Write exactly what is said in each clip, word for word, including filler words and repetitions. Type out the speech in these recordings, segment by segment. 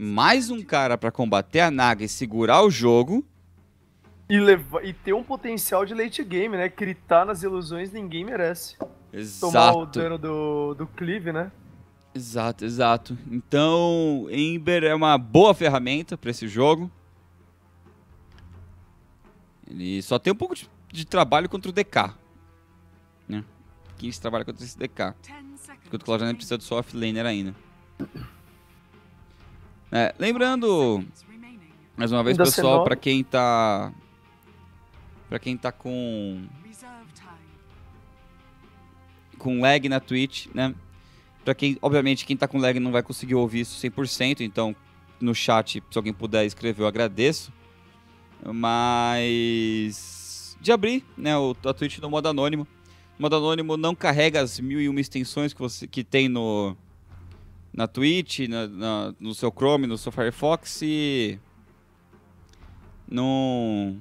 mais um cara pra combater a Naga e segurar o jogo. E, leva... e ter um potencial de late game, né? Critar nas ilusões ninguém merece. Exato. Tomar o dano do, do cleave, né? Exato, exato. Então, Ember é uma boa ferramenta pra esse jogo. Ele só tem um pouco de, de trabalho contra o D K. Né? quinze trabalha contra esse D K. Enquanto o Cloud nine precisa do seu offlaner ainda. É, lembrando, mais uma vez, Ainda pessoal, Senora. pra quem tá... Pra quem tá com... Com lag na Twitch, né? Pra quem, obviamente, quem tá com lag não vai conseguir ouvir isso cem por cento, então no chat, se alguém puder escrever, eu agradeço. Mas... De abrir, né, o, a Twitch no modo anônimo. O modo anônimo não carrega as mil e uma extensões que, você, que tem no... Na Twitch, na, na, no seu Chrome, no seu Firefox e... Não...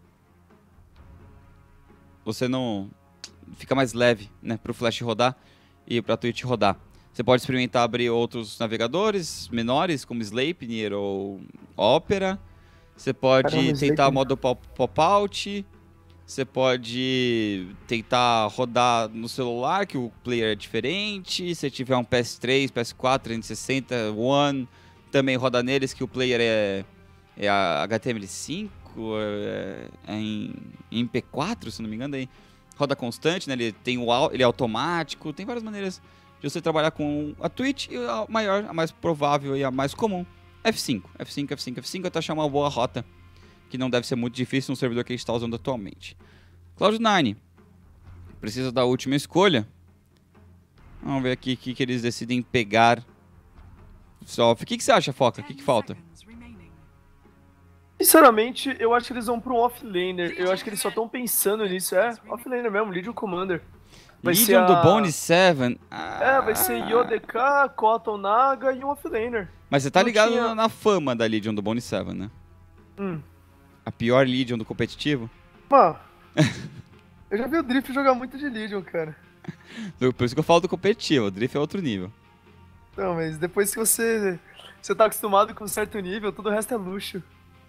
Você não... Fica mais leve, né, pro Flash rodar e pra Twitch rodar. Você pode experimentar abrir outros navegadores menores, como Sleipnir ou Opera. Você pode Caramba, tentar Sleipnir. modo pop-out. Você pode tentar rodar no celular, que o player é diferente. Se tiver um P S três, P S quatro, trezentos e sessenta, One, também roda neles, que o player é, é a H T M L cinco, é, é em, em M P quatro, se não me engano. Aí roda constante, né? Ele, tem o, au- ele é automático, tem várias maneiras de você trabalhar com a Twitch. E a maior, a mais provável e a mais comum, F cinco. F cinco, F cinco, F cinco, até achar uma boa rota, que não deve ser muito difícil no servidor que a gente está usando atualmente. Cloud nine precisa da última escolha. Vamos ver aqui o que, que eles decidem pegar. Só, o que, que você acha, Foca? O que, que falta? Sinceramente, eu acho que eles vão pra um offlaner. Eu acho que eles só estão pensando nisso. É, offlaner mesmo, Legion Commander. Vai ser Legion do a- Bone seven. É, vai ser Yo D K, Cotton Naga e um offlaner. Mas você tá Não ligado tinha- na, na fama da Legion do Bone seven, né? Hum. A pior Legion do competitivo. Mano, eu já vi o Drift jogar muito de Legion, cara. Por isso que eu falo do competitivo. O Drift é outro nível. Não, mas depois que você, você tá acostumado com um certo nível, todo o resto é luxo.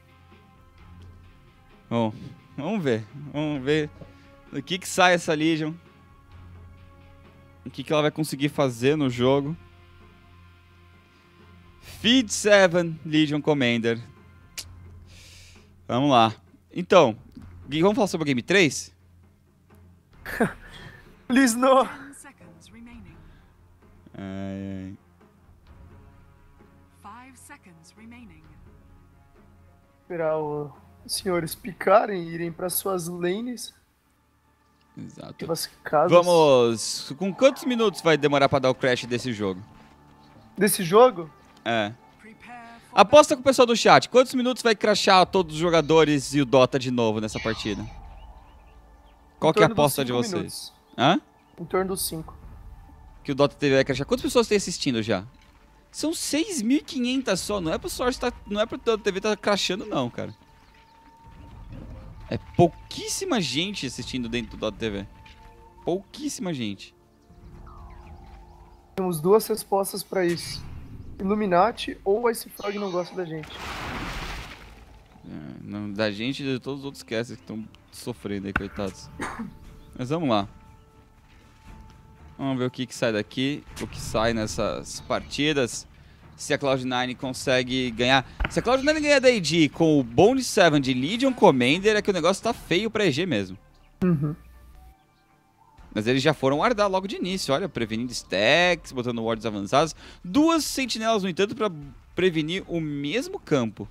Bom, vamos ver. Vamos ver o que que sai essa Legion. O que que ela vai conseguir fazer no jogo. Feed seven Legion Commander. Vamos lá. Então, Gui, vamos falar sobre o Game três? Please no. Ai, ai. Esperar o- os senhores picarem e irem para suas lanes. Exato. Pelas casas. Vamos... Com quantos minutos vai demorar pra dar o crash desse jogo? Desse jogo? É. Aposta com o pessoal do chat. Quantos minutos vai crashar todos os jogadores e o Dota de novo nessa partida? Qual Em que é a torno dos aposta de cinco vocês? minutos. Hã? Em torno dos cinco. Que o Dota T V vai crashar. Quantas pessoas tem assistindo já? São seis mil e quinhentas só. Não é pro Source tá, não é pro Dota T V tá crashando não, cara. É pouquíssima gente assistindo dentro do Dota T V. Pouquíssima gente. Temos duas respostas para isso. Illuminati ou Ice Frog não gosta da gente. É, não, da gente e de todos os outros casters que estão sofrendo aí, coitados. Mas vamos lá. Vamos ver o que, que sai daqui, o que sai nessas partidas. Se a Cloud nine consegue ganhar. Se a Cloud nine ganhar da E G com o Bone seven de Legion Commander, é que o negócio tá feio pra E G mesmo. Uhum. Mas eles já foram guardar logo de início, olha, prevenindo stacks, botando wards avançados. Duas sentinelas, no entanto, pra prevenir o mesmo campo.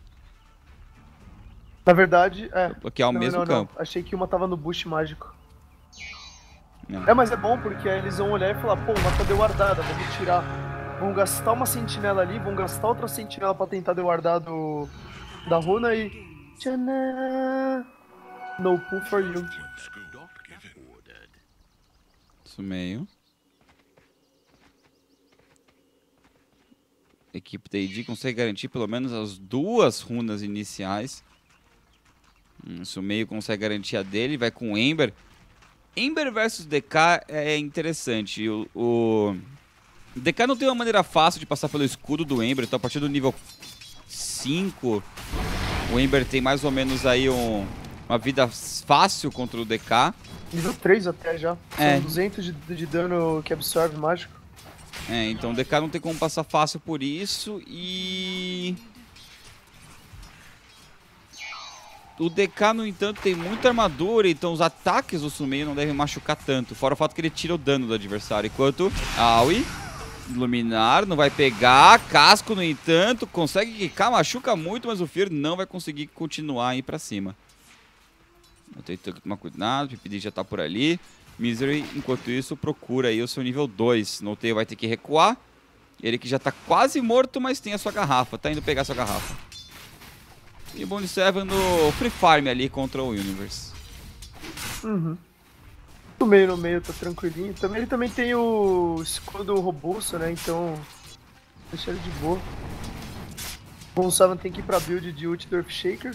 Na verdade, é. Bloquear o Não, mesmo não, campo. não. Achei que uma tava no bush mágico. Não. É, mas é bom porque aí eles vão olhar e falar, pô, uma tá dewardada, vamos tirar. Vão gastar uma sentinela ali, vão gastar outra sentinela pra tentar dewardar do... da runa e... Tchanan! No pull for you. Isso meio. A equipe da E D consegue garantir pelo menos as duas runas iniciais. Hum, Isso meio consegue garantir a dele. Vai com Ember. Ember versus D K é interessante. O, o D K não tem uma maneira fácil de passar pelo escudo do Ember. Então a partir do nível cinco. O Ember tem mais ou menos aí um, uma vida fácil contra o D K. Nível três até já. É. São duzentos de, de dano que absorve mágico. É, então o D K não tem como passar fácil por isso e... O D K, no entanto, tem muita armadura, então os ataques do Sumeio não devem machucar tanto. Fora o fato que ele tira o dano do adversário. Enquanto Aoi, Luminar, não vai pegar. Casco, no entanto, consegue quicar, machuca muito, mas o Fear não vai conseguir continuar aí pra cima. Eu tenho que tomar cuidado, o P P D já tá por ali. Misery, enquanto isso, procura aí o seu nível dois. Noteio vai ter que recuar. Ele que já tá quase morto, mas tem a sua garrafa. Tá indo pegar a sua garrafa. E o Bone Seven no Free Farm ali contra o Universe. Uhum. No meio, no meio, tá tranquilinho. Também, ele também tem o escudo robusto, né? Então, deixa ele de boa. O Bone Seven tem que ir pra build de ult do Earthshaker.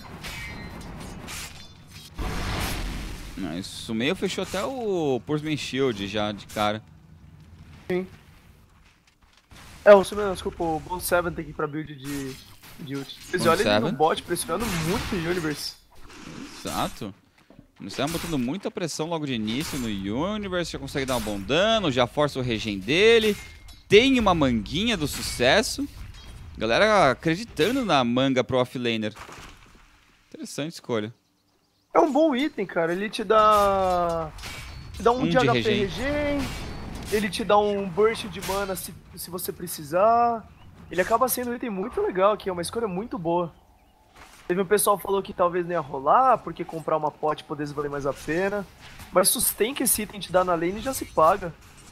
Isso meio fechou até o Portsman Shield já de cara. Sim. É, o Sumeio, desculpa, o Bone Seven tem que ir pra build de, de ult. Vocês olham ele no bot pressionando muito o Universe. Exato. Ele está botando muita pressão logo de início no Universe, já consegue dar um bom dano, já força o regen dele. Tem uma manguinha do sucesso. Galera acreditando na manga pro offlaner. Interessante escolha. É um bom item, cara. Ele te dá... Te dá um, um de, de H P regen. regen. Ele te dá um burst de mana se, se você precisar. Ele acaba sendo um item muito legal aqui, é uma escolha muito boa. Teve um pessoal que falou que talvez não ia rolar, porque comprar uma pot poderia valer mais a pena. Mas sustain que esse item te dá na lane já se paga.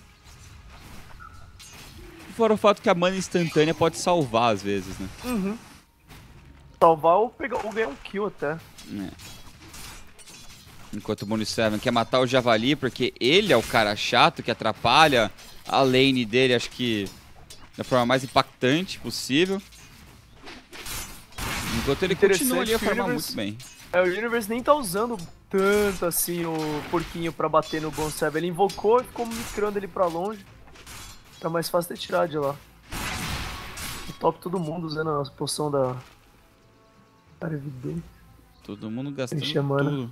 Fora o fato que a mana instantânea pode salvar às vezes, né? Uhum. Salvar ou, pegar, ou ganhar um kill até. É. Enquanto o Bone Seven quer matar o Javali, porque ele é o cara chato que atrapalha a lane dele, acho que da forma mais impactante possível. Enquanto ele continua ali a farmar muito bem. É, o Universe nem tá usando tanto assim o porquinho pra bater no Bone Seven. Ele invocou e ficou micrando ele pra longe. Tá mais fácil de tirar de lá. O top todo mundo usando a poção da... Cara, evidente. Todo mundo gastando tudo.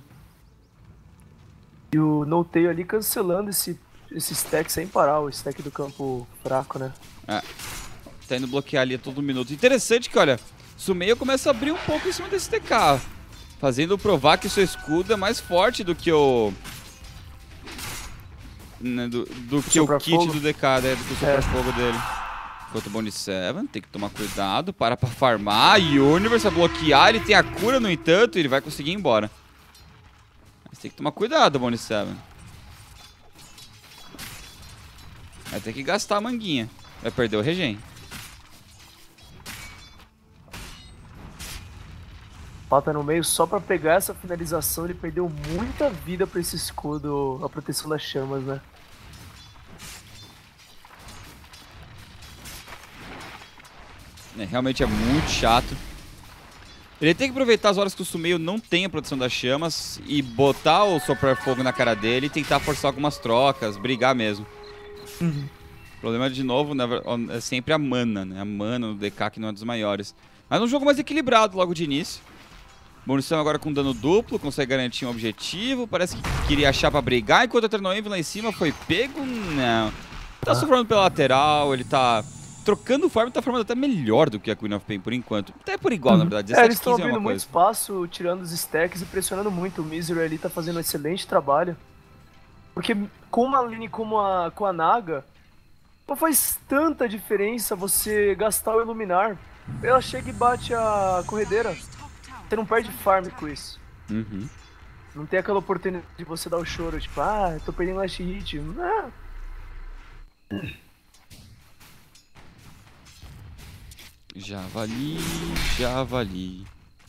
E o Noteio ali cancelando esse, esse stack sem parar, o stack do campo fraco, né? É. Tá indo bloquear ali a todo minuto. Interessante que, olha, Sumeio começa a abrir um pouco em cima desse T K. Fazendo provar que o seu escudo é mais forte do que o... Né, do, do que o kit fogo. do D K, né? Do que o Super é. Fogo dele. Enquanto o Bone Seven tem que tomar cuidado, para pra farmar. E o Universe vai bloquear, ele tem a cura no entanto, e ele vai conseguir ir embora. Mas tem que tomar cuidado, Bone Seven. Vai ter que gastar a manguinha. Vai perder o regen. Falta no meio só pra pegar essa finalização. Ele perdeu muita vida pra esse escudo, a proteção das chamas, né? É, realmente é muito chato. Ele tem que aproveitar as horas que o Sumeio não tem a proteção das chamas e botar o Super Fogo na cara dele e tentar forçar algumas trocas, brigar mesmo. Uhum. O problema, de novo, né, é sempre a mana, né? A mana no D K que não é dos maiores. Mas um jogo mais equilibrado logo de início. Munição agora com dano duplo, consegue garantir um objetivo. Parece que queria achar pra brigar, enquanto o Eternoenvy lá em cima foi pego. Não. Tá ah. sofrendo pela lateral, ele tá trocando farm, tá formando até melhor do que a Queen of Pain por enquanto. Até por igual, uhum. na verdade. É, eles estão abrindo é muito espaço, tirando os stacks e pressionando muito. O Misery ali tá fazendo um excelente trabalho. Porque com uma lane como a, com a Naga, não faz tanta diferença você gastar o Iluminar. Ela chega e bate a corredeira. Você não perde farm com isso. Uhum. Não tem aquela oportunidade de você dar o choro, tipo, ah, eu tô perdendo last hit. Ah. Javali, Javali.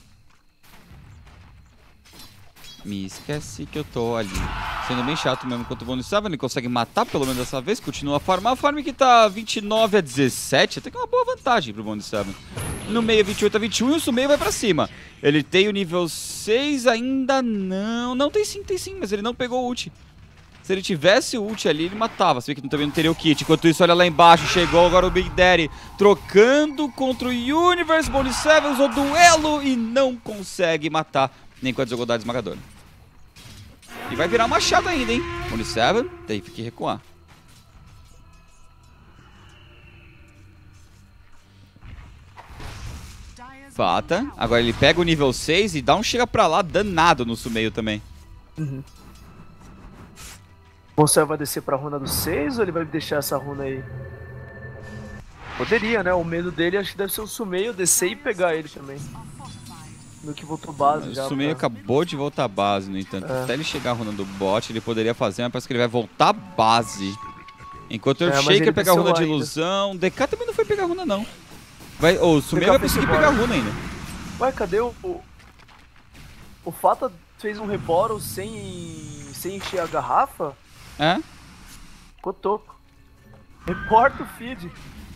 Me esquece que eu tô ali. Sendo bem chato mesmo enquanto o Bone Seven, ele consegue matar pelo menos dessa vez, continua a farmar. A farm que tá vinte e nove a dezessete, até que é uma boa vantagem pro Bone Seven. No meio vinte e oito a vinte e um e o Sumeio vai pra cima. Ele tem o nível seis ainda não. Não, tem sim, tem sim, mas ele não pegou o ult. Se ele tivesse o ult ali, ele matava. Você vê que também não teria o kit. Enquanto isso, olha lá embaixo. Chegou agora o Big Daddy. Trocando contra o Universe. Bone Seven usou duelo e não consegue matar. Nem com a desigualdade esmagadora. E vai virar machado ainda, hein? Bone Seven teve que recuar. Fata. Agora ele pega o nível seis e dá um chega pra lá danado no Sumeio também. Uhum. Você vai descer pra runa do seis ou ele vai deixar essa runa aí? Poderia, né? O medo dele acho que deve ser o Sumeio descer e pegar ele também. No que voltou base já. O Sumeio pra... acabou de voltar base, no entanto. É. Até ele chegar a runa do bot, ele poderia fazer, mas parece que ele vai voltar base. Enquanto o é, Shaker pegar a runa de ilusão. O D K também não foi pegar a runa, não. Vai... Oh, o Sumeio vai conseguir pegar a runa ainda. Ué, cadê o... O Fata fez um Reboro sem... sem encher a garrafa? É? Cotoco. Reporta o feed.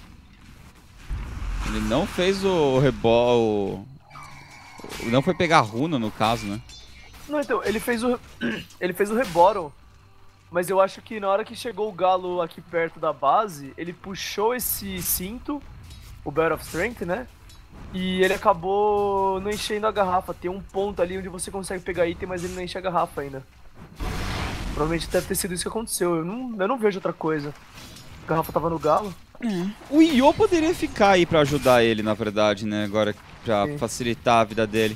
Ele não fez o rebol. Não foi pegar a runa no caso, né? Não, então, ele fez o. Ele fez o reboro. Mas eu acho que na hora que chegou o galo aqui perto da base, ele puxou esse cinto, o Battle of Strength, né? E ele acabou não enchendo a garrafa. Tem um ponto ali onde você consegue pegar item, mas ele não enche a garrafa ainda. Provavelmente deve ter sido isso que aconteceu. Eu não, eu não vejo outra coisa. A garrafa tava no galo. Hum. O Io poderia ficar aí pra ajudar ele, na verdade, né? Agora, pra Sim. facilitar a vida dele.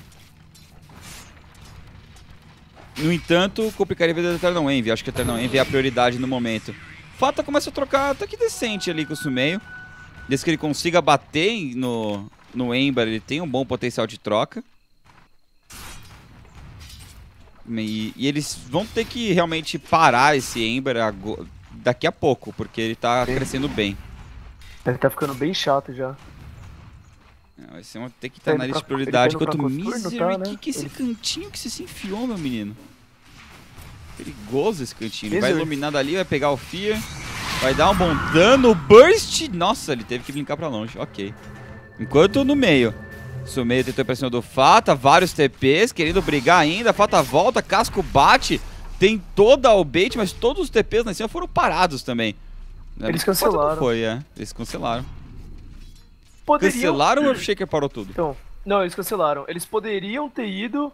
No entanto, complicaria a vida do Eternal Envy. Acho que o Eternal Envy é a prioridade no momento. Fata começa a trocar até que decente ali com o Sumeio. Desde que ele consiga bater no, no Ember, ele tem um bom potencial de troca. E, e eles vão ter que realmente parar esse Ember daqui a pouco, porque ele tá Sim. crescendo bem. Ele tá ficando bem chato já. Vai ser uma ter que estar tá na lista de prioridade. Enquanto o Misery, tá, né? que, que é esse ele... cantinho que você se enfiou, meu menino? Perigoso esse cantinho. Ele Misery. vai iluminar dali, vai pegar o Fear. Vai dar um bom dano. Burst. Nossa, ele teve que brincar pra longe. Ok. Enquanto no meio. Sumeio tentou pra cima do Fata. Vários T Ps. Querendo brigar ainda. Fata volta. Casco bate. Tem toda o bait, mas todos os T Ps lá em cima foram parados também. Eles cancelaram. Foi, é. Eles cancelaram. Poderiam... Cancelaram ou o Shaker parou tudo? Então, não, eles cancelaram. Eles poderiam ter ido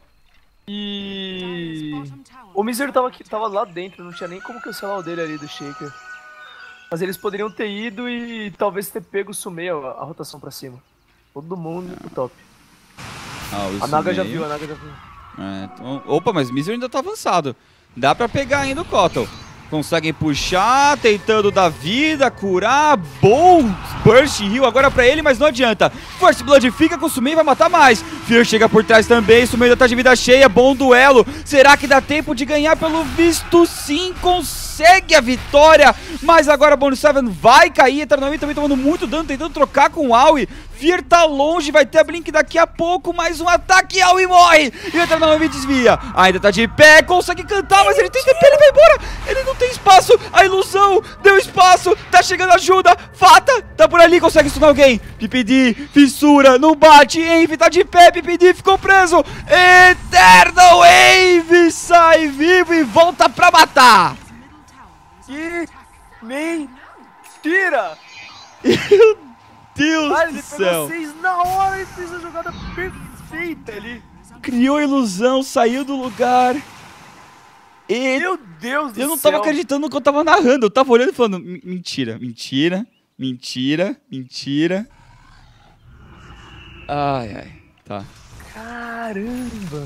e... O Misery tava, aqui, tava lá dentro, não tinha nem como cancelar o dele ali do Shaker. Mas eles poderiam ter ido e talvez ter pego o Sumeio a, a rotação pra cima. Todo mundo pro top. Ah, a Naga já viu, a Naga já viu. É, então... Opa, mas o Misery ainda tá avançado. Dá pra pegar ainda o Cottle. Conseguem puxar, tentando dar vida, curar. Bom Burst Heal agora pra ele, mas não adianta. First Blood fica com o Sumeio e vai matar mais. Fear chega por trás também, Sumeio ainda tá de vida cheia. Bom duelo. Será que dá tempo de ganhar? Pelo visto, sim, consegue a vitória. Mas agora Bone Seven vai cair. Eternamente também tomando muito dano, tentando trocar com o Aoi. Fear tá longe, vai ter a Blink daqui a pouco. Mais um ataque, Aoi morre. E o Eternamente desvia. Ainda tá de pé, consegue cantar, mas ele tem T P, ele vai embora. Ele não tem espaço, a ilusão deu espaço. Tá chegando ajuda, Fata tá por ali, consegue stunar alguém. P P D, fissura, não bate. Envy tá de pé, P P D ficou preso. Eternal Envy sai vivo e volta pra matar. Que mentira. Deus ah, do ele céu. pegou seis na hora e fez a jogada perfeita ali. Criou a ilusão, saiu do lugar. E... Meu Deus do céu. Eu não tava acreditando no que eu tava narrando. Eu tava olhando e falando, mentira, mentira, mentira, mentira. Ai, ai, tá. Caramba.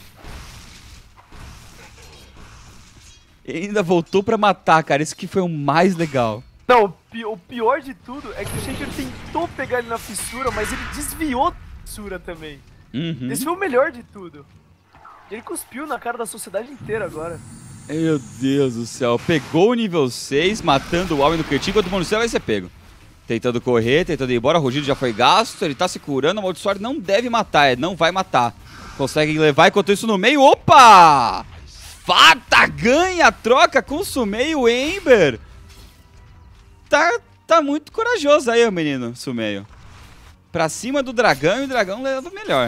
Ele ainda voltou pra matar, cara. Isso que foi o mais legal. Não, o pior de tudo é que o Shaker tentou pegar ele na fissura, mas ele desviou da fissura também. Uhum. Esse foi o melhor de tudo. Ele cuspiu na cara da sociedade inteira agora. Meu Deus do céu. Pegou o nível seis, matando o Aoi no cantinho, enquanto o Bone Seven vai ser pego. Tentando correr, tentando ir embora. O rugido já foi gasto, ele tá se curando. O Amaldiçoado não deve matar, não vai matar. Consegue levar enquanto isso no meio. Opa! Fata ganha a troca com o Sumeio Ember. Tá, tá muito corajoso aí, o menino Sumeio. Pra cima do dragão e o dragão leva melhor.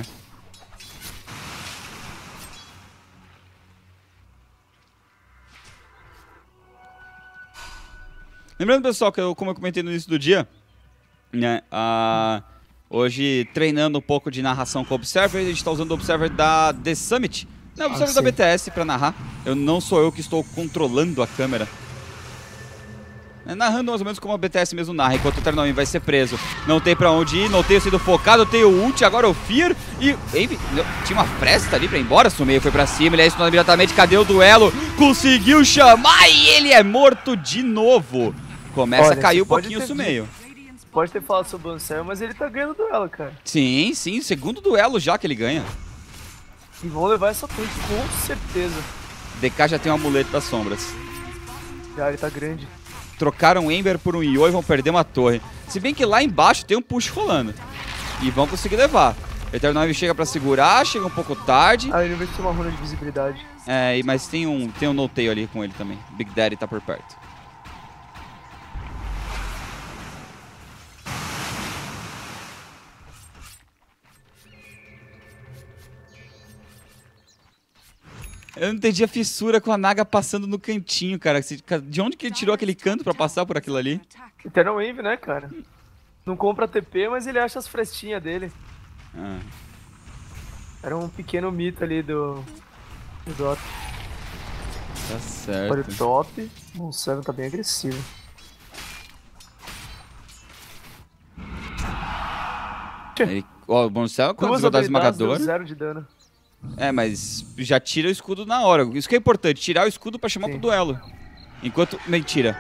Lembrando, pessoal, que eu, como eu comentei no início do dia, né, uh, hoje treinando um pouco de narração com o Observer, a gente está usando o Observer da The Summit, não, o Observer ah, da B T S para narrar. Eu não sou eu que estou controlando a câmera. É, narrando mais ou menos como a B T S mesmo narra, enquanto o Eternal vai ser preso. Não tem pra onde ir, não tenho sido focado, tem o ult, agora o Fear e... Envy, tinha uma fresta ali pra ir embora, Sumeio foi pra cima, ele é isso imediatamente, cadê o duelo? Conseguiu chamar e ele é morto de novo. Começa Olha, a cair um pouquinho o Sumeio. Pode ter falado sobre o Ansel, mas ele tá ganhando o duelo, cara. Sim, sim, segundo duelo já que ele ganha. E vão levar essa torre com certeza. D K já tem um amuleto das sombras. Já, ele tá grande. Trocaram o Ember por um Io e vão perder uma torre. Se bem que lá embaixo tem um push rolando. E vão conseguir levar. Eternal chega pra segurar, chega um pouco tarde. Ah, ele vai ter uma runa de visibilidade. É, mas tem um, tem um no-tail ali com ele também. Big Daddy tá por perto. Eu não entendi a fissura com a Naga passando no cantinho, cara. De onde que ele tirou aquele canto pra passar por aquilo ali? Eternal Wave, né, cara? Não compra T P, mas ele acha as frestinhas dele. Ah. Era um pequeno mito ali do... do Dota. Tá certo. Olha o top. O Seven tá bem agressivo. Ele, ó, o Bonusel é quando jogar esmagador. Zero de dano. É, mas já tira o escudo na hora. Isso que é importante, tirar o escudo pra chamar Sim. pro duelo. Enquanto... Mentira.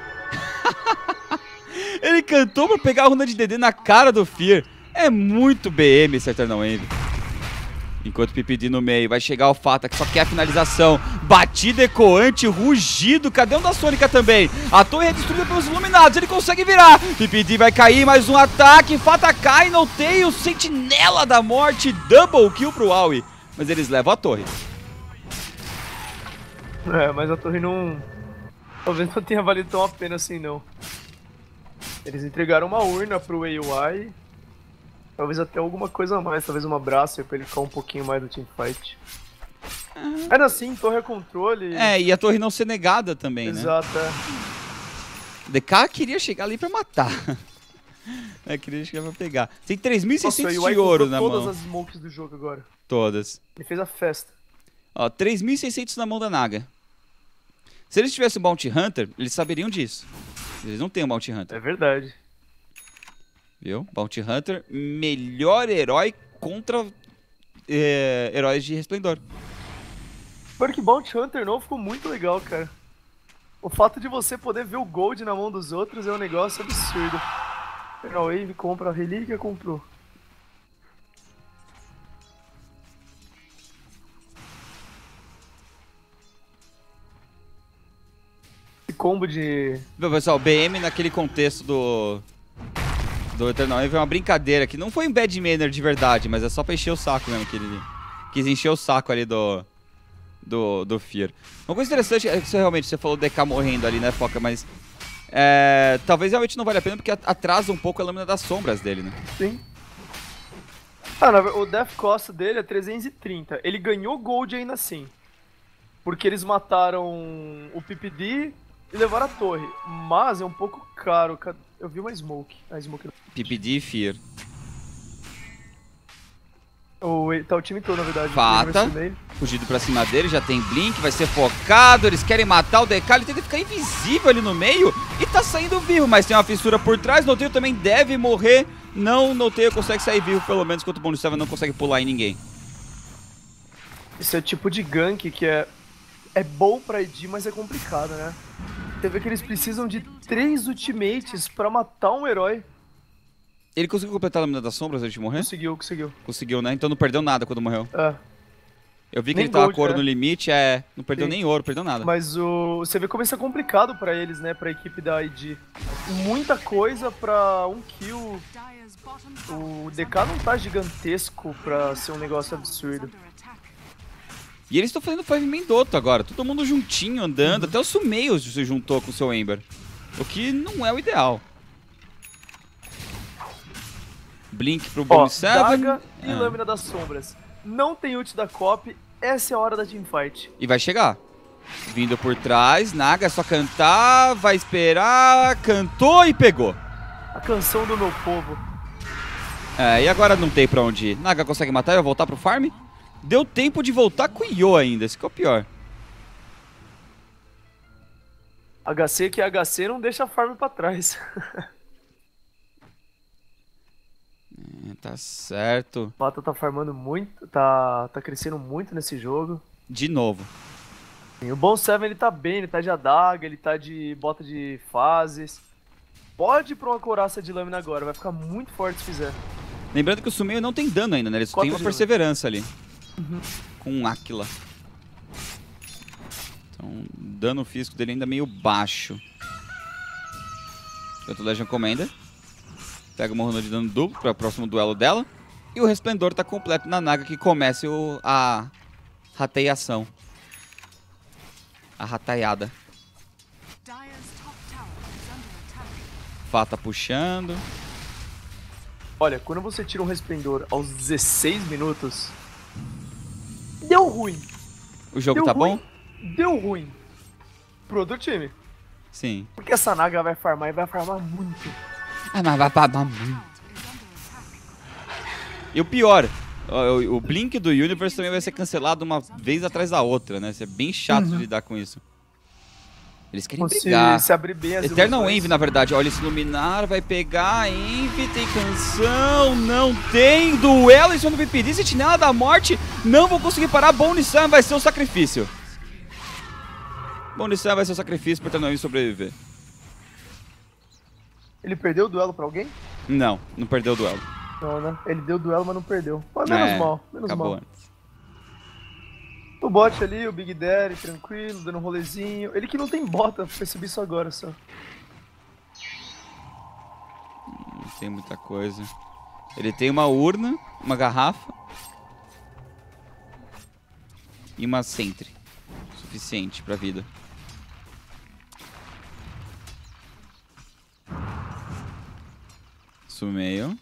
Ele cantou pra pegar a runa de D D na cara do Fear. É muito B M esse Eternal Envy. Enquanto o P P D no meio, vai chegar o Fata que só quer a finalização. Batida ecoante, rugido. Cadê o da Sônica também? A torre é destruída pelos iluminados, ele consegue virar. P P D vai cair, mais um ataque. Fata cai, não tem o sentinela da morte. Double kill pro Aui. Mas eles levam a torre. É, mas a torre não... Talvez não tenha valido tão a pena assim, não. Eles entregaram uma urna pro A Y. Talvez até alguma coisa a mais. Talvez uma braça pra ele ficar um pouquinho mais no teamfight. Ah. Era assim, torre é controle. É, e a torre não ser negada também, Exato, né? Exato, é. D K queria chegar ali pra matar. É, queria chegar pra pegar. Tem três mil e seiscentos de ouro na mão. Todas as smokes do jogo agora. Todas. Ele fez a festa. Ó, três mil e seiscentos na mão da Naga. Se eles tivessem o Bounty Hunter, eles saberiam disso. Eles não têm o Bounty Hunter. É verdade. Viu? Bounty Hunter, melhor herói contra é, heróis de Resplendor. Porque Bounty Hunter não ficou muito legal, cara. O fato de você poder ver o gold na mão dos outros é um negócio absurdo. Eternal Wave compra a relíquia, comprou. Esse combo de... Meu, pessoal, B M naquele contexto do... do Eternal Wave é uma brincadeira, que não foi um bad manner de verdade, mas é só pra encher o saco mesmo que ele quis encher o saco ali do... do, do Fear. Uma coisa interessante é que você realmente, você falou D K morrendo ali, né, Foca, mas... É, talvez realmente não valha a pena porque atrasa um pouco a lâmina das sombras dele, né? Sim. Ah, o death cost dele é trezentos e trinta. Ele ganhou gold ainda assim. Porque eles mataram o P P D e levaram a torre. Mas é um pouco caro. Eu vi uma smoke. A smoke... P P D e Fear. O, tá o time todo, na verdade. Fata, fugido pra cima dele, já tem Blink, vai ser focado, eles querem matar o D K, ele tenta ficar invisível ali no meio e tá saindo vivo, mas tem uma fissura por trás, Noteio também deve morrer, não, Noteio consegue sair vivo, pelo menos, enquanto o Bonus Seven não consegue pular em ninguém. Esse é o tipo de gank que é, é bom pra I D, mas é complicado, né? Você vê que eles precisam de três ultimates pra matar um herói. Ele conseguiu completar a lâmina das sombras antes de morrer? Conseguiu, conseguiu. Conseguiu, né? Então não perdeu nada quando morreu. É. Eu vi que nem ele tava gold, com ouro é. no limite, é... Não perdeu Sim. nem ouro, perdeu nada. Mas o... você vê como isso é complicado pra eles, né? Pra equipe da I D. Muita coisa pra um kill. O D K não tá gigantesco pra ser um negócio absurdo. E eles estão fazendo Five Man Dota agora. Todo mundo juntinho, andando. Uhum. Até o Sumeio se juntou com o seu Ember. O que não é o ideal. Blink pro Bonus Seven. Daga e ah. Lâmina das Sombras. Não tem ult da Cop, essa é a hora da teamfight. E vai chegar. Vindo por trás, Naga é só cantar, vai esperar, cantou e pegou. A canção do meu povo. É, e agora não tem pra onde ir. Naga consegue matar e vai voltar pro farm? Deu tempo de voltar com o Yo ainda, esse que é o pior. H C que é H C não deixa a farm pra trás. É, tá certo. O Pata tá farmando muito, tá, tá crescendo muito nesse jogo. De novo. E o Bom Seven ele tá bem, ele tá de adaga, ele tá de bota de fases. Pode ir pra uma couraça de lâmina agora, vai ficar muito forte se fizer. Lembrando que o Sumeio não tem dano ainda, né? Ele só Quatro tem uma de perseverança ali. Uhum. Com um Aquila. Então, o dano físico dele ainda é meio baixo. Enquanto o Legion Commander pega uma runa de dano duplo para o próximo duelo dela. E o Resplendor tá completo na Naga que comece o, a rateiação. A rataiada. Fá tá puxando. Olha, quando você tira um Resplendor aos dezesseis minutos, deu ruim. O jogo deu tá ruim, bom? Deu ruim. Pro outro time. Sim. Porque essa Naga vai farmar e vai farmar muito. Ah, mas vai farmar muito. E o pior, o, o Blink do Universe também vai ser cancelado uma vez atrás da outra, né? Isso é bem chato Uhum. de lidar com isso. Eles querem Se, brigar. se abrir bem as Eternal ilusões. Envy, na verdade. Olha, esse Luminar vai pegar. Envy tem canção. Não tem. Duelo em cima do V P D. Sentinela da Morte. Não vou conseguir parar. Bone Sam vai ser o sacrifício. Bone Sam vai ser o sacrifício para Eternal Envy sobreviver. Ele perdeu o duelo pra alguém? Não, não perdeu o duelo. Não, né? Ele deu o duelo, mas não perdeu. Mas menos É, mal, menos acabou mal. antes. O bot ali, o Big Daddy, tranquilo, dando um rolezinho. Ele que não tem bota, percebi isso agora só. Não tem muita coisa. Ele tem uma urna, uma garrafa e uma Sentry. Suficiente pra vida. Sumeio.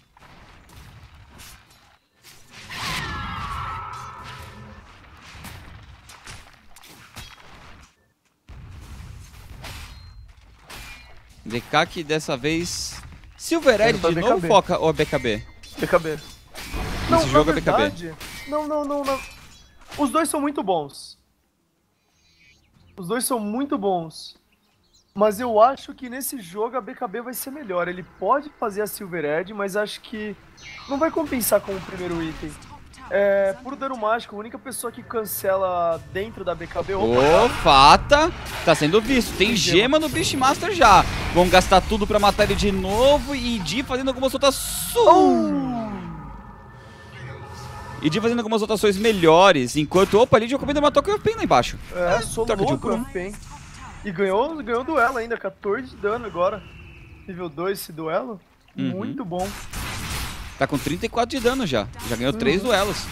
D K que dessa vez... Silvered de novo B K B. foca ou B K B? B K B. Nesse jogo é na B K B. verdade, não, não, não, não. Os dois são muito bons. Os dois são muito bons. Mas eu acho que nesse jogo a B K B vai ser melhor. Ele pode fazer a Silvered, mas acho que não vai compensar com o primeiro item. É, por dano mágico, a única pessoa que cancela dentro da B K B... Ô, Fata, tá sendo visto. Tem gema no Beastmaster já. Vão gastar tudo pra matar ele de novo. E Di fazendo algumas rotações. Oh! E Di fazendo algumas rotações melhores. Enquanto, opa, ali já comendo matou o Pen lá embaixo. É, solo troca de um louco, por um. Pen. E ganhou, ganhou duelo ainda, quatorze de dano agora. Nível dois esse duelo. Uhum. Muito bom. Tá com trinta e quatro de dano já. Já ganhou três Uhum. duelos.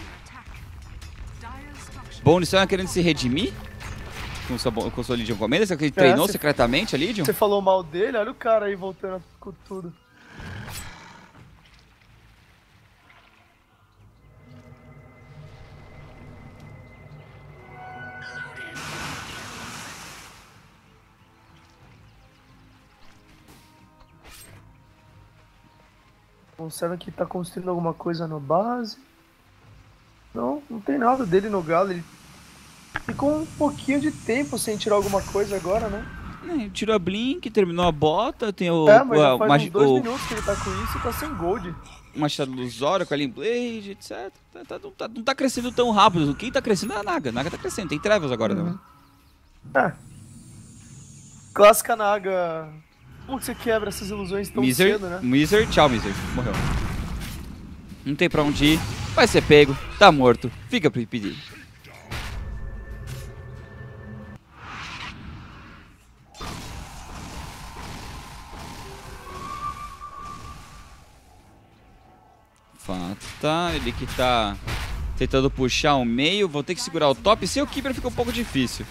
Bone Sam querendo se redimir com sua, com sua Legion Commander. Será que ele É, treinou cê- secretamente a Legion? Você falou mal dele, olha o cara aí voltando com tudo. O Seven que tá construindo alguma coisa na base. Não, não tem nada dele no galo. Ele ficou um pouquinho de tempo sem tirar alguma coisa agora, né? É, tirou a Blink, terminou a bota, tem o, É, mas já o, faz magi- uns dois o minutos que ele tá com isso e tá sem gold. Machado Ilusório com a Limb Blade, etcétera. Tá, tá- não, tá, não tá crescendo tão rápido. Quem tá crescendo é a Naga. A Naga tá crescendo. Tem Trevas agora Uhum. também. É. Clássica Naga. Como que você quebra essas ilusões tão Miser, cedo, né? Miser, tchau, Miser. Morreu. Não tem pra onde ir. Vai ser pego. Tá morto. Fica pro pedir. Fata, ele que tá tentando puxar o meio. Vou ter que segurar o top. Sem o Keeper fica um pouco difícil.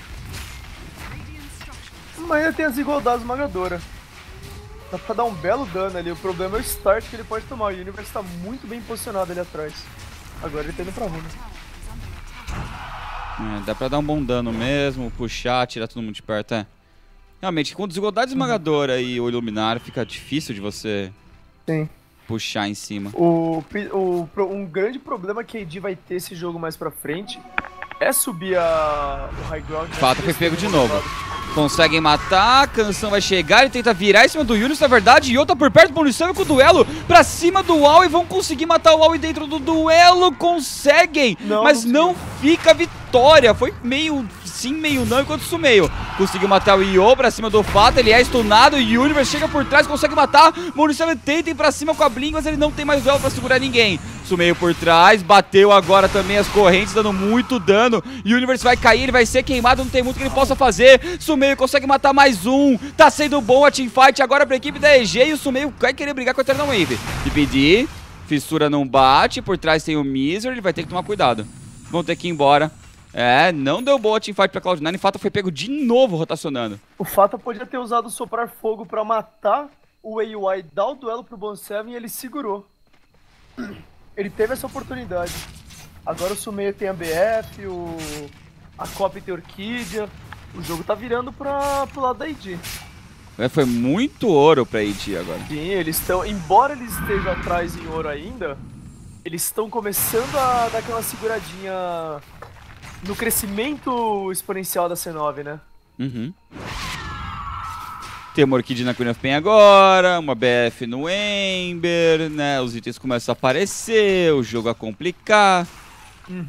Mas ainda tem as igualdades esmagadoras. Dá pra dar um belo dano ali. O problema é o start que ele pode tomar. O Universe tá muito bem posicionado ali atrás. Agora ele tá indo pra runa. É, dá pra dar um bom dano mesmo, puxar, tirar todo mundo de perto, é. Realmente, com desigualdade esmagadora uhum. e o Iluminar, fica difícil de você Sim. puxar em cima. O, o, um grande problema que a A D vai ter esse jogo mais pra frente é subir a, o high ground. Fato, foi pego de novo. Conseguem matar, a Canção vai chegar, ele tenta virar em cima do Yunus, na verdade, Yo tá por perto, Munição com o duelo pra cima do Wall e vão conseguir matar o Wall e dentro do duelo, conseguem, não, mas não, não fica a vitória, foi meio sim, meio não, enquanto isso meio. Conseguiu matar o Yo pra cima do Fato, ele é stunado, o Universe chega por trás, consegue matar, Munição tenta ir pra cima com a Blink, mas ele não tem mais duelo pra segurar ninguém. Sumeio por trás, bateu agora também as correntes, dando muito dano. E o Universe vai cair, ele vai ser queimado, não tem muito que ele possa fazer. Sumeio consegue matar mais um. Tá sendo bom a teamfight agora pra equipe da E G. E o Sumeio vai querer brigar com a Eternal Wave. T P D, fissura não bate, por trás tem o Misery, ele vai ter que tomar cuidado. Vão ter que ir embora. É, não deu boa a teamfight pra Cloud nine, Fata foi pego de novo rotacionando. O Fata podia ter usado o Soprar Fogo pra matar o A U I, dar o duelo pro Bon seven e ele segurou. Ele teve essa oportunidade. Agora o Sumeio tem a B F, o... a Copy tem Orquídea. O jogo tá virando pra... pro lado da A D. É, foi muito ouro pra A D agora. Sim, eles estão... Embora eles estejam atrás em ouro ainda, eles estão começando a dar aquela seguradinha no crescimento exponencial da C nove, né? Uhum. Tem uma Orquídea na Queen of Pain agora, uma B F no Ember, né? Os itens começam a aparecer, o jogo a complicar. Uhum.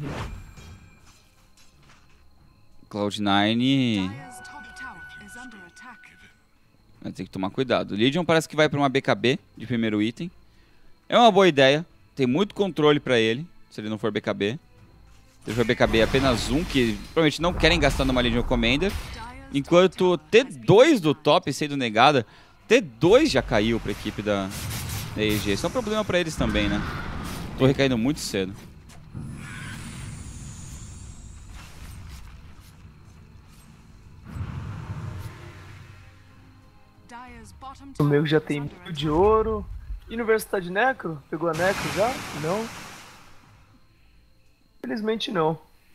Cloud nine... Vai ter que tomar cuidado. Legion parece que vai para uma B K B de primeiro item. É uma boa ideia. Tem muito controle para ele, se ele não for B K B. Se ele for B K B é apenas um, que provavelmente não querem gastar numa Legion Commander. Enquanto T dois do top sendo negada, T dois já caiu pra equipe da, da E G. Isso é um problema pra eles também, né? Tô recaindo muito cedo. O meu já tem mil de ouro. E no Universidade de Necro? Pegou a Necro já? Não. Infelizmente não.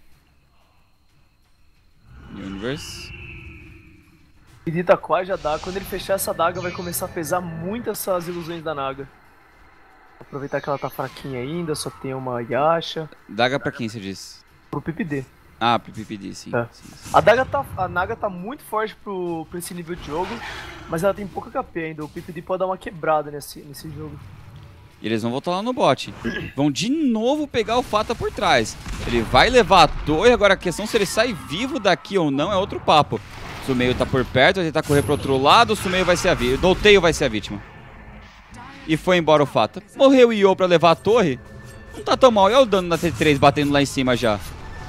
Universe. Edita quase já dá. Quando ele fechar essa daga vai começar a pesar muito essas ilusões da Naga. Aproveitar que ela tá fraquinha ainda, só tem uma Yasha. Daga pra quem você disse? Pro P P D. Ah, pro P P D, sim. É. sim, sim. A, Daga tá, a Naga tá muito forte pro, pra esse nível de jogo, mas ela tem pouco H P ainda. O P P D pode dar uma quebrada nesse, nesse jogo. E eles vão voltar lá no bot. Vão de novo pegar o Fata por trás. Ele vai levar a torre, agora a questão se ele sai vivo daqui ou não é outro papo. Sumeio tá por perto, vai tentar correr pro outro lado, o Sumeio vai ser a vítima. Dolteio vai ser a vítima. E foi embora o Fata. Morreu o Yo pra levar a torre. Não tá tão mal. E olha o dano na T três batendo lá em cima já.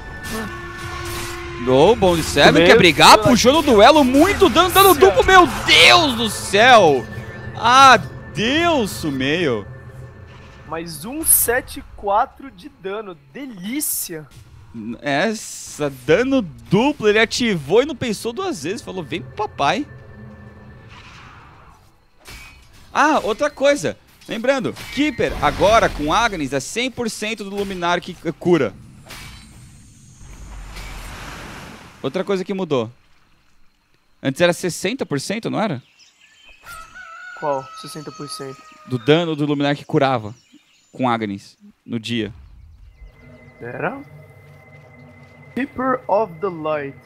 O Bond seven quer brigar, puxou no duelo, muito dano, dano duplo, meu Deus do céu! Adeus, Sumeio. Mais um sete quatro de dano, delícia! Essa, dano duplo, ele ativou e não pensou duas vezes, falou, vem pro papai. Ah, outra coisa, lembrando, Keeper agora com Agnes é cem por cento do Luminar que cura. Outra coisa que mudou. Antes era sessenta por cento, não era? Qual? sessenta por cento? Do dano do Luminar que curava com Agnes no dia. Era? Keeper of the Light.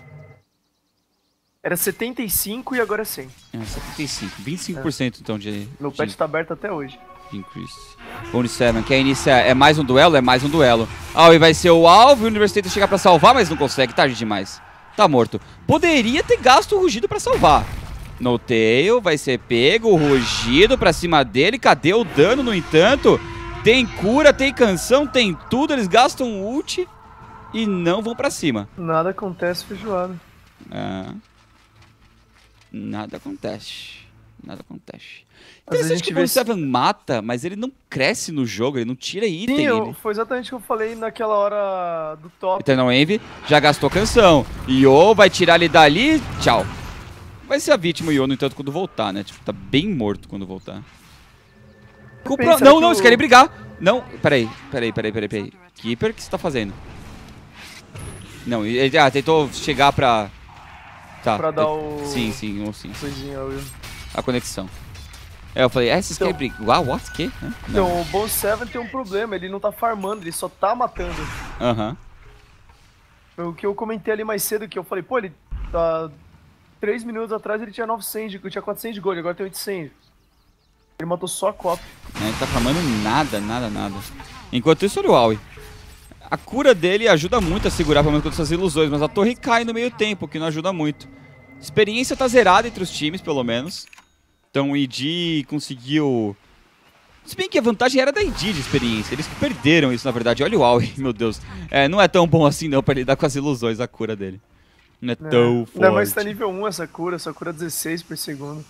Era setenta e cinco e agora é cem. É, setenta e cinco. vinte e cinco por cento é. Então de... Meu patch tá aberto até hoje. Increase. Bone seven quer iniciar. É mais um duelo? É mais um duelo. Ah, e vai ser o alvo. O Universe tenta chegar pra salvar, mas não consegue. Tarde demais. Tá morto. Poderia ter gasto o rugido pra salvar. No tail, vai ser pego. O rugido pra cima dele. Cadê o dano, no entanto? Tem cura, tem canção, tem tudo. Eles gastam ult e não vão pra cima. Nada acontece, feijoada. É. Nada acontece. Nada acontece. Mas Interessante que o Bone seven mata, mas ele não cresce no jogo, ele não tira item. Sim, eu, ele... foi exatamente o que eu falei naquela hora do top. Eternal Wave já gastou canção. Yo vai tirar ele dali, tchau. Vai ser a vítima o Yo, no entanto, quando voltar, né? Tipo, tá bem morto quando voltar. Pro... Não, não, eles querem brigar. Não, peraí, peraí, peraí, peraí, peraí. Keeper, o que você tá fazendo? Não, ele ah, tentou chegar pra... Tá. Pra dar o... Sim, sim, ou sim. Coisinha, eu... A conexão. É, eu falei, é, vocês Então- querem brigar? Uau, what? Que? Hã? Não. Então, o Boss sete tem um problema, ele não tá farmando, ele só tá matando. Aham. O que eu comentei ali mais cedo, que eu falei, pô, ele tá... três minutos atrás ele tinha novecentos, de- tinha quatrocentos de gold, agora tem oitocentos. Ele matou só a copy. É, ele tá farmando nada, nada, nada. Enquanto isso, olha o Aui. A cura dele ajuda muito a segurar pelo menos contra essas ilusões, mas a torre cai no meio tempo, o que não ajuda muito. Experiência tá zerada entre os times, pelo menos. Então o I D conseguiu... Se bem que a vantagem era da I D de experiência, eles que perderam isso na verdade. Olha o Aui, meu Deus. É, não é tão bom assim não pra lidar com as ilusões, a cura dele. Não é, É. tão forte. Não, mas tá nível um essa cura, essa cura dezesseis por segundo.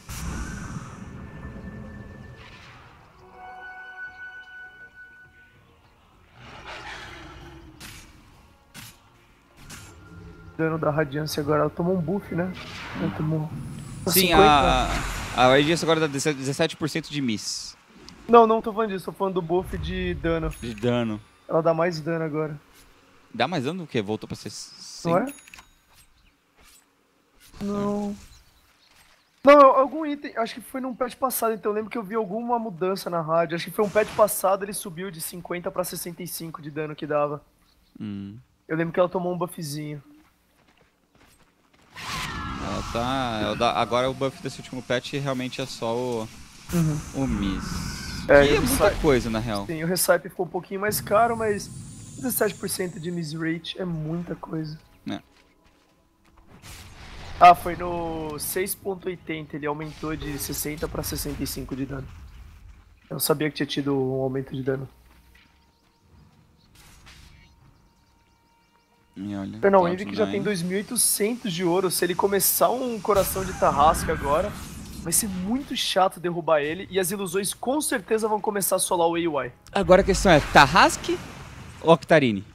Dano da radiância agora, ela tomou um buff, né? Ela tomou... Sim, cinquenta. a, a radiância agora dá dezessete por cento de miss. Não, não tô falando disso, tô falando do buff de dano. De dano. Ela dá mais dano agora. Dá mais dano do que? Voltou pra ser... Não é? Não. Não, algum item, acho que foi num patch passado, então eu lembro que eu vi alguma mudança na rádio. Acho que foi um patch passado, ele subiu de cinquenta pra sessenta e cinco de dano que dava. Hum. Eu lembro que ela tomou um buffzinho. Ela tá... ela dá- agora o buff desse último patch realmente é só o... Uhum. o miss. É, que e é o muita Recipe- coisa, na real. Sim, o Recipe ficou um pouquinho mais caro, mas dezessete por cento de miss rate é muita coisa. É. Ah, foi no seis ponto oitenta, ele aumentou de sessenta pra sessenta e cinco de dano. Eu não sabia que tinha tido um aumento de dano. E olha, Não, o Cloud Envy que já nine. tem dois mil e oitocentos de ouro, se ele começar um coração de tarrasca agora, vai ser muito chato derrubar ele e as ilusões com certeza vão começar a solar o A Y. Agora a questão é, Tarrasque ou Octarine?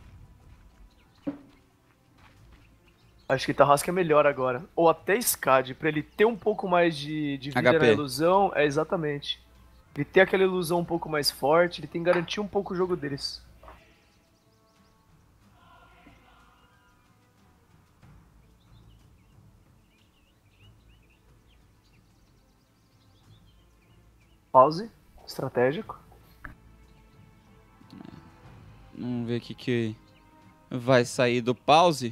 Acho que tarrasca é melhor agora. Ou até Skad, pra ele ter um pouco mais de, de vida H P. na ilusão, é exatamente. Ele ter aquela ilusão um pouco mais forte, ele tem que garantir um pouco o jogo deles. Pause, estratégico. Vamos ver o que que vai sair do pause.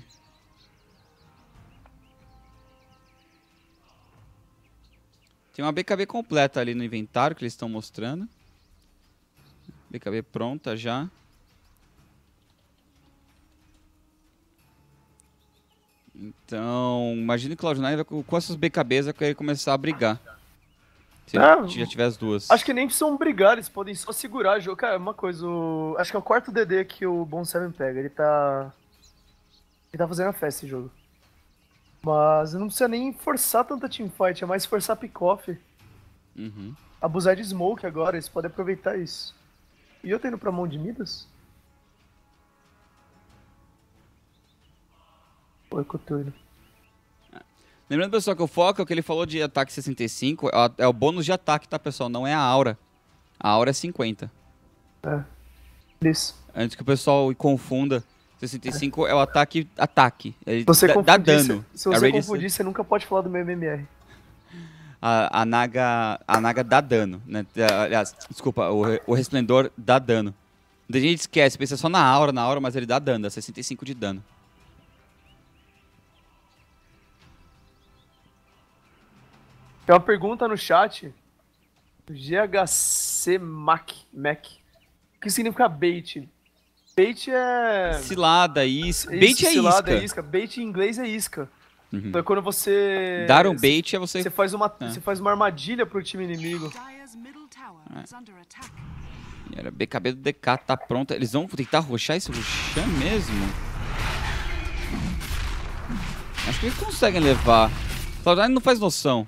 Tem uma B K B completa ali no inventário que eles estão mostrando. B K B pronta já. Então, imagina que o Cloud nine vai, com essas B K Bs vai querer começar a brigar. Se É, ele já tiver as duas. Acho que nem precisam brigar, eles podem só segurar o jogo. Cara, uma coisa, o... acho que é o quarto D D que o Bon sete pega, ele tá... Ele tá fazendo a festa esse jogo. Mas não precisa nem forçar tanta teamfight, é mais forçar pick-off. Uhum. Abusar de smoke agora, eles podem aproveitar isso. E eu tô indo pra mão de Midas? Oi, que eu tô indo. Lembrando, pessoal, que o foco é o que ele falou de ataque sessenta e cinco, é o- é o bônus de ataque, tá, pessoal? Não é a aura. A aura é cinquenta. É. Isso. Antes que o pessoal confunda, sessenta e cinco é, o ataque, ataque. Ele Se você dá, dá confundir, dano. Se, se A você radius- confundir, você nunca pode falar do meu M M R. A, a, Naga, a Naga dá dano, né? Aliás, desculpa, o, re- o Resplendor dá dano. Muita gente esquece, pensa só na aura, na aura, mas ele dá dano, dá sessenta e cinco de dano. Tem uma pergunta no chat. G H C Mac. Mac. O que significa bait? Bait é... Cilada, isca. Isso, Bait é cilada, isca. é isca. Bait em inglês é isca. Uhum. Então é quando você... Dar um bait é você... Você faz uma, É. você faz uma armadilha pro time inimigo. Dire's middle tower is under attack. Era B K B do D K, tá pronta. Eles vão tentar rushar esse rushar mesmo? Acho que eles conseguem levar. Cloud nine não faz noção.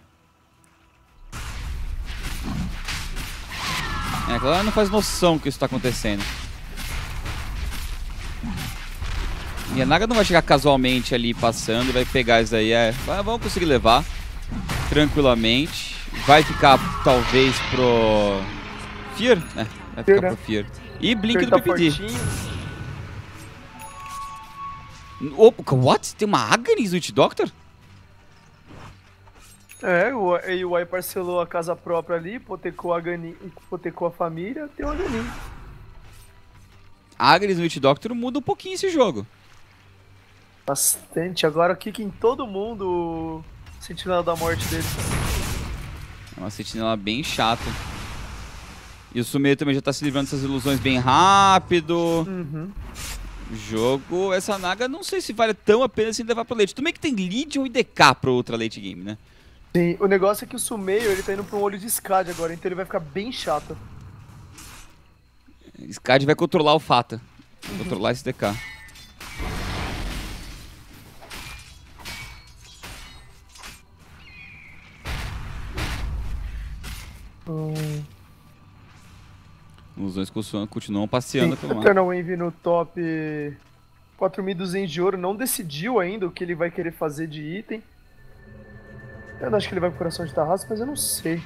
É, Cloud nine não faz noção que isso tá acontecendo. E a Naga não vai chegar casualmente ali passando e vai pegar isso aí. É, vai- vamos conseguir levar tranquilamente. Vai ficar talvez pro Fear? É, vai ficar Fear, né? pro Fear. E Blink Ele do tá P P D. fortinho. Opa, what? Tem uma Aghanis no Witch Doctor? É, o A Y parcelou a casa própria ali, hipotecou a, Gani, hipotecou a família, tem uma Ganin. Aghanis no Witch Doctor muda um pouquinho esse jogo. Bastante. Agora kick em todo mundo o Sentinela da Morte dele. É uma sentinela bem chata. E o Sumeio também já tá se livrando dessas ilusões bem rápido. Uhum. O jogo, essa Naga, não sei se vale tão a pena assim levar pro late. Tudo bem que tem Legion e D K pra outra late game, né? Sim, o negócio é que o Sumeio, ele tá indo pra um olho de Skad agora, então ele vai ficar bem chato. Skad vai controlar o Fata. Vai controlar esse D K. Hum. Os dois continuam passeando Sim, pelo mapa. Eternal Envy no top quatro mil e duzentos de ouro, não decidiu ainda o que ele vai querer fazer de item. Eu não acho que ele vai pro Coração de Tarrasque, mas eu não sei.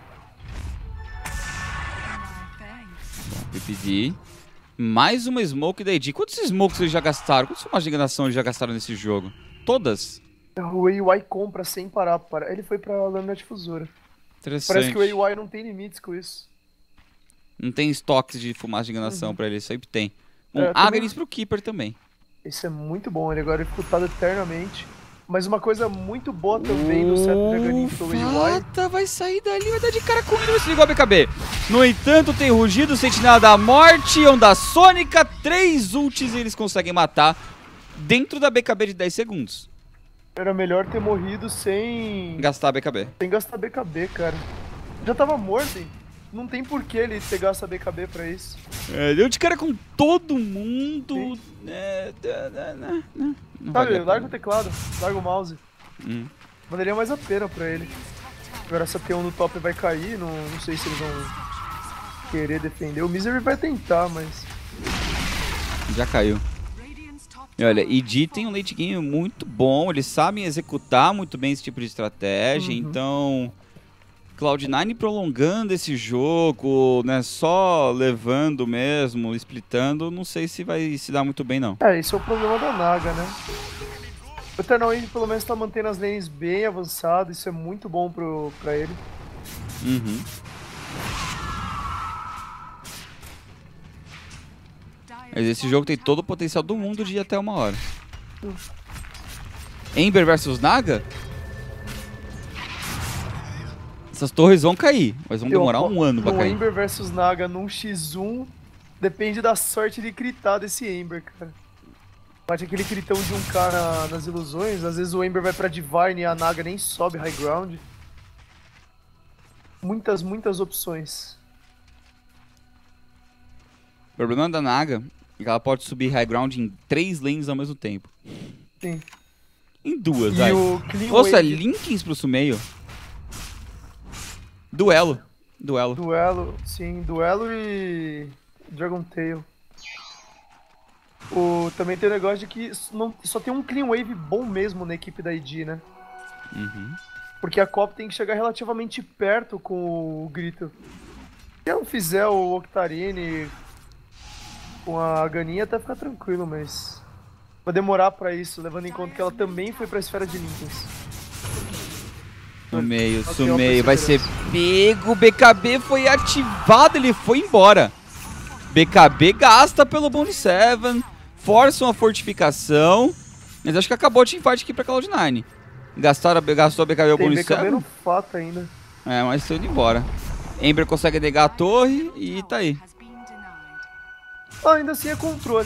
My thanks. P P D. Mais uma Smoke da E D. Quantos Smokes eles já gastaram? Quantas formas de enganação eles já gastaram nesse jogo? Todas? O A Y compra sem parar. Para. Ele foi pra Lâmina Difusora. Interessante. Parece que o A Y não tem limites com isso. Não tem estoques de fumaça de enganação Uhum. pra ele, sempre tem. Um É, também- Aghanis pro Keeper também. Isso é muito bom, ele agora é disputado eternamente. Mas uma coisa muito boa também no set de Ganin pro A Y. Fata vai sair dali, vai dar de cara com ele, vai se ligar o B K B. No entanto, tem Rugido, Sentinela da Morte, Onda Sônica, três ultis e eles conseguem matar dentro da B K B de dez segundos. Era melhor ter morrido sem, Gastar a B K B. sem gastar B K B, cara. Já tava morto, hein? Não tem por que ele ter gasto a B K B pra isso. É, deu de cara com todo mundo. É, é, é, é, não, não Sabe, vale a larga o pena. teclado, larga o mouse. Hum. Valeria mais a pena pra ele. Agora essa P um no top vai cair, não, não sei se eles vão querer defender. O Misery vai tentar, mas... Já caiu. Radiant's top E olha, tower E D tem um late game muito bom, eles sabem executar muito bem esse tipo de estratégia, Uhum. então Cloud nine prolongando esse jogo, né, só levando mesmo, splitando, não sei se vai se dar muito bem não. É, esse é o problema da Naga, né? O Eternal Envy pelo menos tá mantendo as lanes bem avançadas, isso é muito bom pro, pra ele. Uhum. Mas esse jogo tem todo o potencial do mundo de ir até uma hora. Ember versus Naga? Essas torres vão cair, mas vão demorar Eu- um ano pra no cair. Ember versus Naga num xis um, depende da sorte de critar desse Ember, cara. Bate aquele critão de um K na- nas ilusões, às vezes o Ember vai pra Divine e a Naga nem sobe High Ground. Muitas, muitas opções. O problema da Naga é que ela pode subir High Ground em três lanes ao mesmo tempo. Sim. Em duas, E vai. o Clean Nossa, Wave, Linkins pro Sumeio. Duelo. Duelo. duelo, sim, duelo e Dragon Tail. O, também tem o negócio de que não, só tem um Clean Wave bom mesmo na equipe da I D, né? Uhum. Porque a Cop tem que chegar relativamente perto com o grito. Se ela fizer o Octarine com a Ganinha, até fica tranquilo, mas vai demorar pra isso, levando em conta que ela também foi pra esfera de Linkens. Sumeio, Ela tem uma Sumeio. Vai ser perseverança. pego. B K B foi ativado, ele foi embora. B K B gasta pelo Bone sete. Força uma fortificação. Mas acho que acabou o teamfight aqui pra Cloud nine. Gastaram, gastou a B K B o Tem Bone B K B no sete. fato ainda. É, mas foi indo embora. Ember consegue negar a torre e tá aí. has been denied. Ah, ainda assim é controle.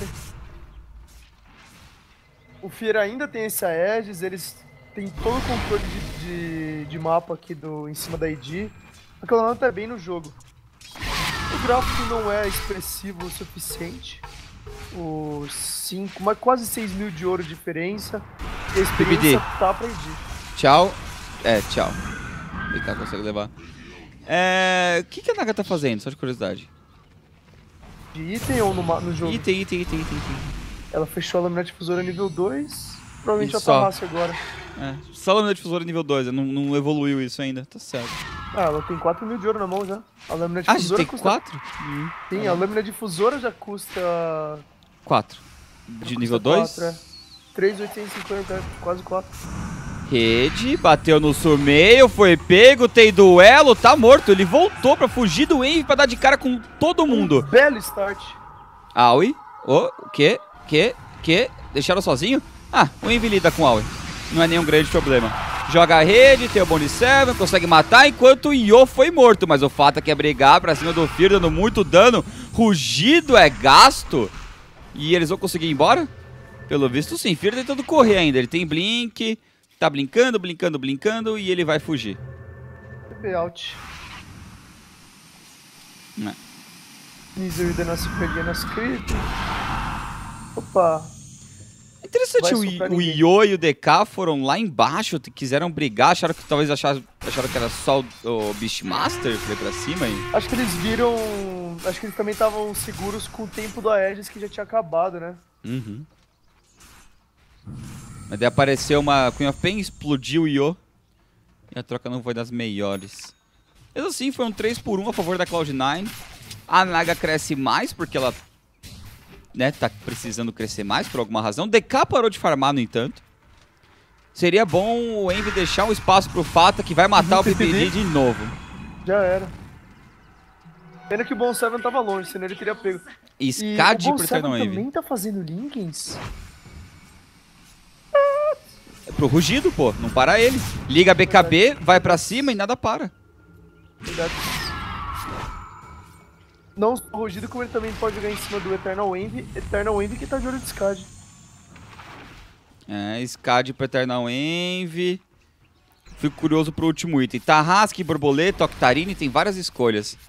O Fear ainda tem esse Aegis, eles têm todo o controle de, de, de mapa aqui do, em cima da I D. A Cloud nine tá bem no jogo. O gráfico não é expressivo o suficiente. Os cinco, mas quase seis mil de ouro de diferença. E a experiência tá pra I D. Tchau. É, tchau. Ele tá, consegue levar. É... O que, que a Naga tá fazendo? Só de curiosidade. De item ou no, ma- no jogo? Item, item, item, item, item. Ela fechou a lâmina difusora nível dois. Provavelmente E já só. tá massa agora. É, só lâmina difusora nível dois, não, não evoluiu isso ainda, tá certo. Ah, ela tem quatro mil de ouro na mão já. A lâmina Ah, a gente difusora tem custa... quatro? Sim, a lâmina difusora já custa... Quatro. De custa nível dois? quatro, é. três, oitocentos e cinquenta, quase quatro. Rede, bateu no Sumeio, foi pego, tem duelo, tá morto. Ele voltou pra fugir do Envy pra dar de cara com todo mundo. Um belo start. Aui, o que, que, que, deixaram sozinho? Ah, o Envy lida com Aui, não é nenhum grande problema. Joga a rede, tem o Bonnie Seven, consegue matar, enquanto o Io foi morto. Mas o fato é que é brigar pra cima do Fear, dando muito dano. Rugido é gasto. E eles vão conseguir ir embora? Pelo visto sim, Fear tentando correr ainda. Ele tem Blink, tá blinkando, blinkando, blinkando e ele vai fugir. T P out. Não. Misery da nossa peguinha nas crit. Opa. Interessante, o, Vai o Io e o D K foram lá embaixo, quiseram brigar, acharam que talvez acharam, acharam que era só o, o Beastmaster que foi pra cima. E... Acho que eles viram. Acho que eles também estavam seguros com o tempo do Aegis que já tinha acabado, né? Uhum. Mas daí apareceu uma Queen of Pain, explodiu o Io. E a troca não foi das melhores. Mesmo assim, foi um três por um a favor da Cloud nine. A Naga cresce mais porque ela, né, tá precisando crescer mais por alguma razão. D K parou de farmar, no entanto. Seria bom o Envy deixar um espaço pro Fata, que vai matar o P P D de novo. Já era. Pena que o Bon Seven tava longe, senão ele teria pego. Scad e o Bon pro Seven Eternal Envy. também tá fazendo Linkens? É pro Rugido, pô. Não para ele. Liga B K B, vai pra cima e nada para. Verdade. Não só o Rugido, como ele também pode jogar em cima do Eternal Envy. Eternal Envy que tá de olho de Scad. É, Scad pro Eternal Envy. Fico curioso pro último item. Tarrasque, Borboleta, Octarine, tem várias escolhas.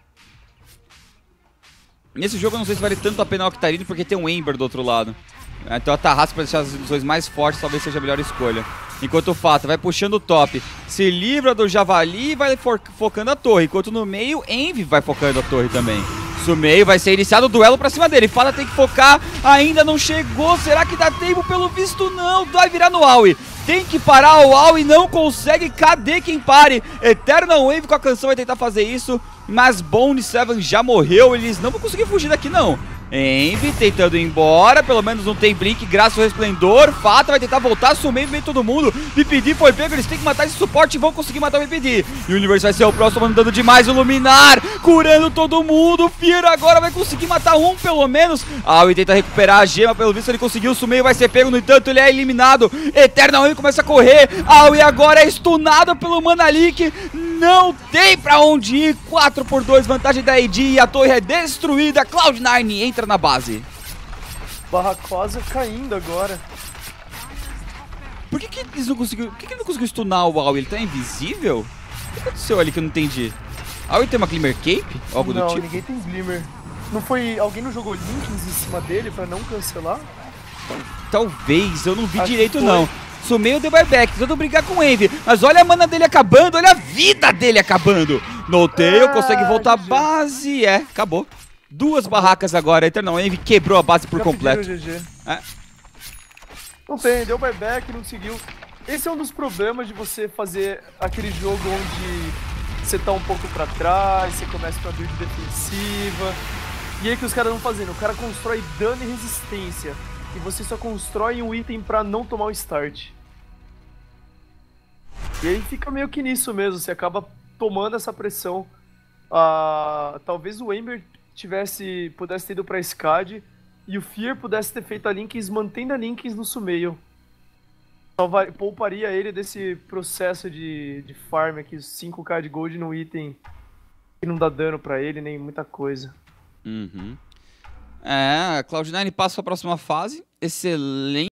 Nesse jogo eu não sei se vale tanto a pena a Octarine, porque tem um Ember do outro lado. Então a Tarrasque, pra deixar as ilusões mais fortes, talvez seja a melhor escolha. Enquanto o Fata vai puxando o top, se livra do Javali e vai fo focando a torre. Enquanto no meio, Envy vai focando a torre também. No meio vai ser iniciado o duelo pra cima dele. Fata tem que focar, ainda não chegou. Será que dá tempo? Pelo visto não, vai virar no Aui. Tem que parar o Aui, não consegue. Cadê quem pare? Eternal Wave com a canção vai tentar fazer isso, mas Bonnie Seven já morreu. Eles não vão conseguir fugir daqui não. Envy tentando ir embora, pelo menos não tem Blink, graças ao Resplendor. Fata vai tentar voltar, sumir bem todo mundo. B P D foi pego, eles têm que matar esse suporte e vão conseguir matar o B P D. E o Universe vai ser o próximo, mandando demais o Luminar, curando todo mundo. Fear agora vai conseguir matar um pelo menos. Aui tenta recuperar a gema, pelo visto ele conseguiu, o Sumeio vai ser pego, no entanto ele é eliminado. Eternal Wave começa a correr, Aui agora é stunado pelo Manalik. Não tem pra onde ir, quatro por dois, vantagem da A D e a torre é destruída. Cloud nine entra na base. Barracosa caindo agora. Por que que eles não conseguiram, por que que ele não conseguiu stunar o Aui? Ele tá invisível? O que aconteceu ali que eu não entendi? Aui tem uma Glimmer Cape? Algo não, do tipo? ninguém tem Glimmer. Não foi... Alguém não jogou Linkens em cima dele pra não cancelar? Talvez, eu não vi Acho direito que não. Sumeio deu buyback, tentando brigar com o Envy. Mas olha a mana dele acabando, olha a vida dele acabando. Noteio, ah, consegue voltar à G G. base. É, acabou. Duas barracas agora, Eternal Envy quebrou a base por Já completo. pediram G G. É. Não tem, deu buyback, não conseguiu. Esse é um dos problemas de você fazer aquele jogo onde você tá um pouco pra trás, você começa com a build defensiva. E aí que os caras estão fazendo? O cara constrói dano e resistência. E você só constrói um item pra não tomar o start. E aí fica meio que nisso mesmo, você acaba tomando essa pressão. Ah, talvez o Ember tivesse, pudesse ter ido pra Scad e o Fear pudesse ter feito a Linkens mantendo a Linkens no Sumeio. Salvar, pouparia ele desse processo de, de farm aqui, cinco K de gold no item que não dá dano pra ele, nem muita coisa. Uhum. É, a Cloud nine passa para a próxima fase. Excelente.